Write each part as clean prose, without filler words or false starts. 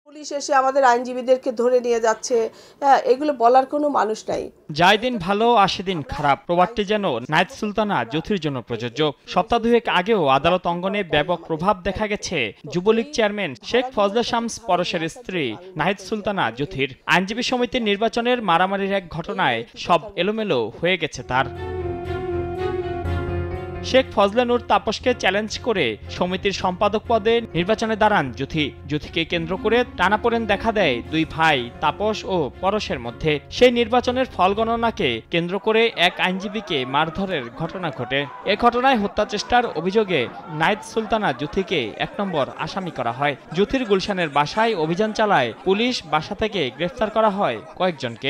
Police এসে আমাদের আইনজীবীদেরকে ধরে নিয়ে যাচ্ছে, এগুলো বলার কোনো মানুষ নাই। যায় দিন ভালো আসে দিন খারাপ প্রবাদটি যেন নাহিদ সুলতানা জুথির জন্য প্রযোজ্য। সপ্তাহ দুয়েক আগেও আদালত অঙ্গনে ব্যাপক প্রভাব দেখা গেছে যুবলীগ চেয়ারম্যান শেখ ফজলে শামস পরশের স্ত্রী নাহিদ সুলতানা জুথির। আইনজীবী সমিতির নির্বাচনের মারামারির এক ঘটনায় সব এলোমেলো হয়ে গেছে তার। শেখ ফজলে নূর তাপসকে চ্যালেঞ্জ করে সমিতির সম্পাদক পদে নির্বাচনে দাঁড়ান জুথি। জুথিকে কেন্দ্র করে টানাপোড়েন দেখা দেয় দুই ভাই তাপস ও পরশের মধ্যে। সেই নির্বাচনের ফল গণনাকে কেন্দ্র করে এক আইনজীবীকে মারধরের ঘটনা ঘটে। এ ঘটনায় হত্যা চেষ্টার অভিযোগে নাহিদ সুলতানা জুথিকে ১ নম্বর আসামি করা হয়। জুথির গুলশানের বাসায় অভিযান চালায় পুলিশ, বাসা থেকে গ্রেফতার করা হয় কয়েকজনকে।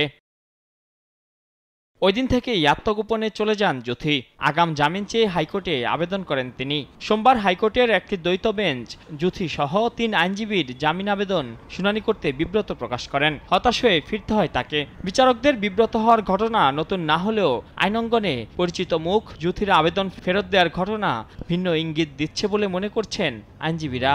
ওই দিন থেকেই আত্মগোপনে চলে যান জুথি। আগাম জামিন চেয়ে হাইকোর্টে আবেদন করেন তিনি। সোমবার হাইকোর্টের একটি দ্বৈত বেঞ্চ জুথি সহ ৩ আইনজীবীর জামিন আবেদন শুনানি করতে বিব্রত প্রকাশ করেন। হতাশ হয়ে ফিরতে হয় তাকে। বিচারকদের বিব্রত হওয়ার ঘটনা নতুন না হলেও আইনঙ্গনে পরিচিত মুখ জুথির আবেদন ফেরত দেওয়ার ঘটনা ভিন্ন ইঙ্গিত দিচ্ছে বলে মনে করছেন আইনজীবীরা।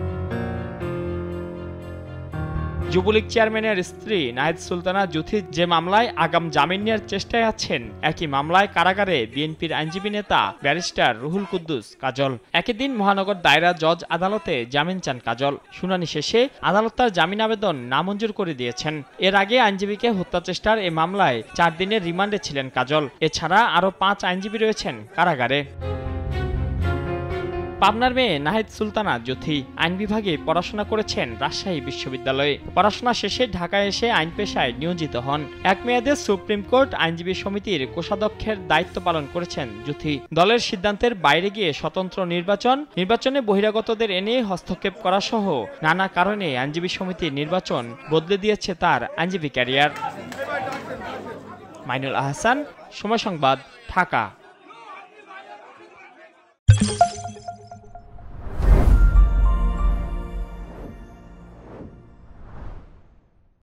যুবলীগ চেয়ারম্যানের স্ত্রী নাহিদ সুলতানা জুথি যে মামলায় আগাম জামিন নেওয়ার চেষ্টায় আছেন, একই মামলায় কারাগারে বিএনপির আইনজীবী নেতা ব্যারিস্টার রুহুল কুদ্দুস কাজল। একই দিন মহানগর দায়রা জজ আদালতে জামিন চান কাজল। শুনানি শেষে আদালত তার জামিন আবেদন নামঞ্জুর করে দিয়েছেন। এর আগে আইনজীবীকে হত্যা চেষ্টার এ মামলায় ৪ দিনের রিমান্ডে ছিলেন কাজল। এছাড়া আরও ৫ আইনজীবী রয়েছেন কারাগারে। পাবনার মেয়ে নাহিদ সুলতানা জুথি আইন বিভাগে পড়াশোনা করেছেন রাজশাহী বিশ্ববিদ্যালয়ে। পড়াশোনা শেষে ঢাকায় এসে আইন পেশায় নিয়োজিত হন। এক মেয়াদে সুপ্রিম কোর্ট আইনজীবী সমিতির কোষাধ্যক্ষের দায়িত্ব পালন করেছেন জুথি। দলের সিদ্ধান্তের বাইরে গিয়ে স্বতন্ত্র নির্বাচনে বহিরাগতদের এনে হস্তক্ষেপ করা সহ নানা কারণে আইনজীবী সমিতির নির্বাচন বদলে দিয়েছে তার আইনজীবী ক্যারিয়ার। মাইনুল আহসান, সময় সংবাদ, ঢাকা।